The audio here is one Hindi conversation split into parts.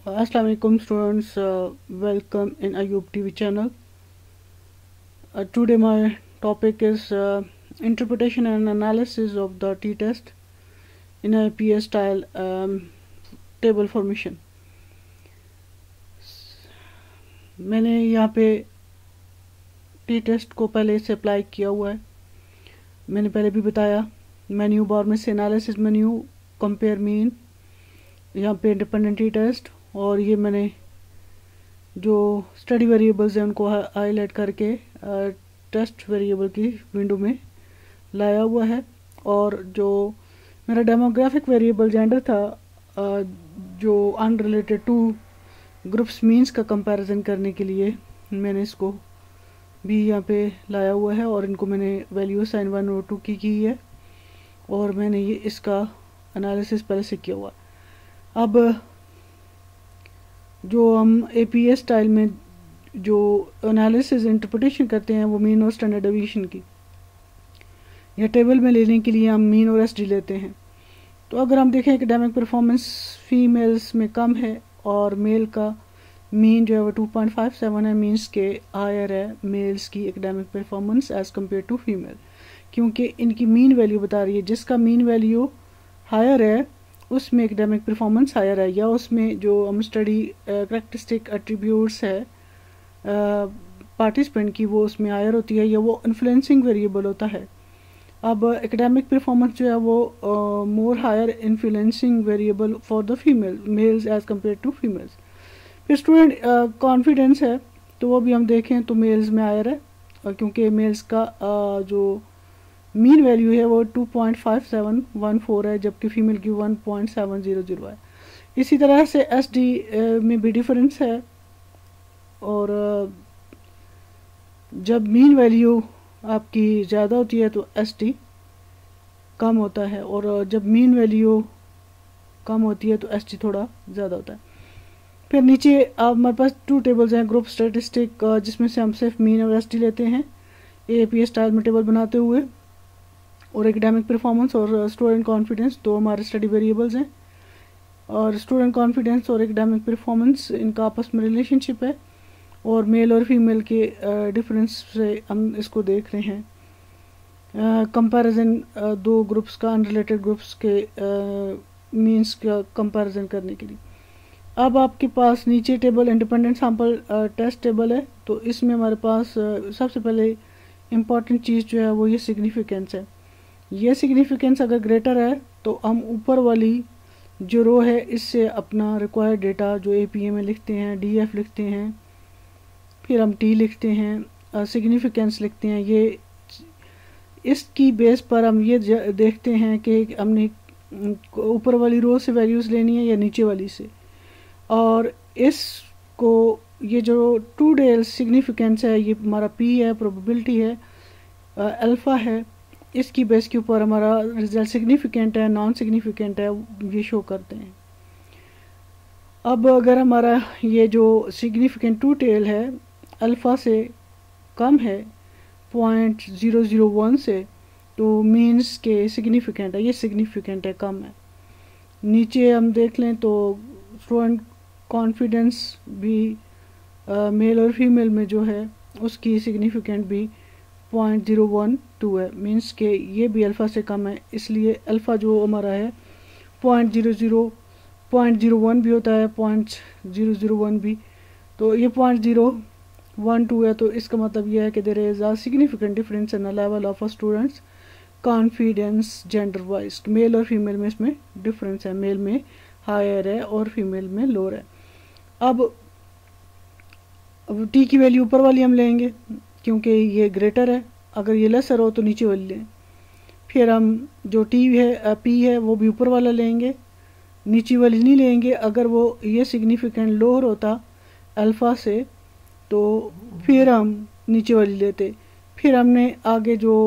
Assalamu alaikum students, welcome in Ayub TV channel. Today my topic is interpretation and analysis of the t-test in a PS style table formation. मैंने यहाँ पे t-test को पहले से अप्लाई किया हुआ है. मैंने पहले भी बताया, मेन्यू बार में से एनालिसिस मेन्यू, कंपेयर मीन, यहाँ पे इंडिपेंडेंट t-test, और ये मैंने जो स्टडी वेरिएबल्स हैं उनको हाईलाइट करके टेस्ट वेरिएबल की विंडो में लाया हुआ है. और जो मेरा डेमोग्राफिक वेरिएबल जेंडर था, जो अनरिलेटेड टू ग्रुप्स मीन्स का कंपैरिजन करने के लिए मैंने इसको भी यहाँ पे लाया हुआ है और इनको मैंने वैल्यू साइन 1 और 2 की है और मैंने ये इसका एनालिसिस पहले से किया हुआ. अब जो हम APS स्टाइल में जो एनालिसिस इंटरप्रिटेशन करते हैं वो मीन और स्टैंडर्ड डेविएशन की, या टेबल में लेने के लिए हम मीन और SD लेते हैं. तो अगर हम देखें एकेडमिक परफॉर्मेंस फीमेल्स में कम है और मेल का मीन जो है वो 2.57 है, मीन्स के हायर है मेल्स की academic performance as compare to female, क्योंकि इनकी मीन वैल्यू बता रही है. जिसका मीन वैल्यू हायर है उसमें एकेडमिक परफॉर्मेंस हायर है, या उसमें जो हम स्टडी करैक्टरिस्टिक एट्रीब्यूट्स है पार्टिसिपेंट की वो उसमें हायर होती है, या वो इन्फ्लुएंसिंग वेरिएबल होता है. अब एकेडमिक परफॉर्मेंस जो है वो more higher influencing variable for the female males as compare to females. फिर स्टूडेंट कॉन्फिडेंस है तो वो भी हम देखें तो मेल्स में हायर है, क्योंकि मेल्स का जो मीन वैल्यू है वो 2.5714 है, जबकि फीमेल की 1.700 है. इसी तरह से SD में भी डिफरेंस है, और जब मीन वैल्यू आपकी ज़्यादा होती है तो SD कम होता है, और जब मीन वैल्यू कम होती है तो SD थोड़ा ज़्यादा होता है. फिर नीचे अब हमारे पास 2 टेबल्स हैं, ग्रुप स्टैटिस्टिक जिसमें से हम सिर्फ मीन और SD लेते हैं APS स्टाइल में टेबल बनाते हुए, और एकेडमिक परफॉर्मेंस और स्टूडेंट कॉन्फिडेंस दो हमारे स्टडी वेरिएबल्स हैं. और स्टूडेंट कॉन्फिडेंस और एकेडमिक परफॉर्मेंस इनका आपस में रिलेशनशिप है, और मेल और फीमेल के डिफरेंस से हम इसको देख रहे हैं. कंपैरिजन दो ग्रुप्स का, अनरिलेटेड ग्रुप्स के मीन्स का कंपैरिजन करने के लिए. अब आपके पास नीचे table independent sample test table है, तो इसमें हमारे पास सबसे पहले इम्पॉर्टेंट चीज़ जो है वो ये सिग्निफिकेंस है. ये सिग्निफिकेंस अगर ग्रेटर है तो हम ऊपर वाली जो रो है इससे अपना रिक्वायर्ड डेटा जो APA में लिखते हैं, DF लिखते हैं, फिर हम T लिखते हैं, सिग्निफिकेंस लिखते हैं. ये इसकी बेस पर हम ये देखते हैं कि हमने ऊपर वाली रो से वैल्यूज़ लेनी है या नीचे वाली से. और इसको ये जो 2 डेल सिग्निफिकेंस है ये हमारा P है, प्रोबेबिलिटी है, अल्फ़ा है, इसकी बेस के ऊपर हमारा रिजल्ट सिग्निफिकेंट है, नॉन सिग्निफिकेंट है, ये शो करते हैं. अब अगर हमारा ये जो सिग्निफिकेंट 2 टेल है अल्फ़ा से कम है 0.001 से, तो मीन्स के सिग्निफिकेंट है, ये सिग्निफिकेंट है, कम है. नीचे हम देख लें तो स्टूडेंट कॉन्फिडेंस भी मेल और फीमेल में जो है उसकी सिग्निफिकेंट भी 0.012 है, मीन्स के ये भी अल्फ़ा से कम है. इसलिए अल्फ़ा जो हमारा है 0.01 भी होता है, 0.001 भी, तो ये 0.012 है. तो इसका मतलब ये है कि there is a significant difference in the level of a students confidence gender wise. Male और फीमेल में इसमें डिफरेंस है, मेल में हायर है और फीमेल में लोअर है. अब T की वैल्यू ऊपर वाली हम लेंगे क्योंकि ये ग्रेटर है, अगर ये लेसर हो तो नीचे वाली लें. फिर हम जो P है वो भी ऊपर वाला लेंगे, नीचे वाली नहीं लेंगे. अगर वो ये सिग्निफिकेंट लोअर होता अल्फ़ा से तो फिर हम नीचे वाली लेते. फिर हमने आगे जो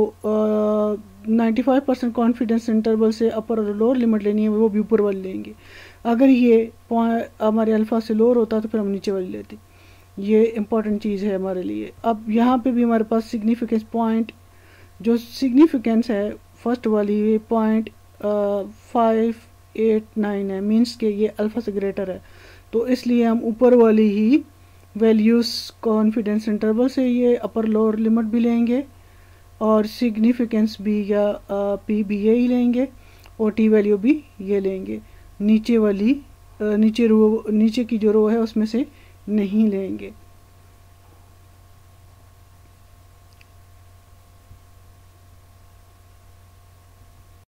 95% कॉन्फिडेंस इंटरवल से अपर और लोअर लिमिट लेनी है वो भी ऊपर वाली लेंगे. अगर ये हमारे अल्फ़ा से लोअर होता तो फिर हम नीचे वाली लेते. ये इम्पॉर्टेंट चीज़ है हमारे लिए. अब यहाँ पे भी हमारे पास सिग्निफिकेंस पॉइंट जो सिग्निफिकेंस है फर्स्ट वाली ये 0.589 है, मीन्स के ये अल्फ़ा से ग्रेटर है. तो इसलिए हम ऊपर वाली ही वैल्यूज़ कॉन्फिडेंस इंटरवल से ये अपर लोअर लिमिट भी लेंगे और सिग्निफिकेंस भी या पी भी यही लेंगे और टी वैल्यू भी ये लेंगे। नीचे वाली नीचे की जो रो है उसमें से नहीं लेंगे।